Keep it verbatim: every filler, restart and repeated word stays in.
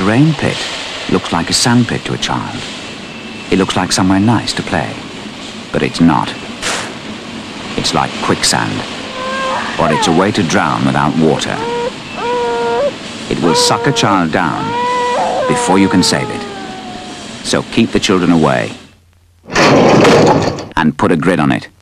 drain pit looks like a sand pit to a child. It looks like somewhere nice to play, but it's not. It's like quicksand, or it's a way to drown without water. It will suck a child down before you can save it. So keep the children away and put a grid on it.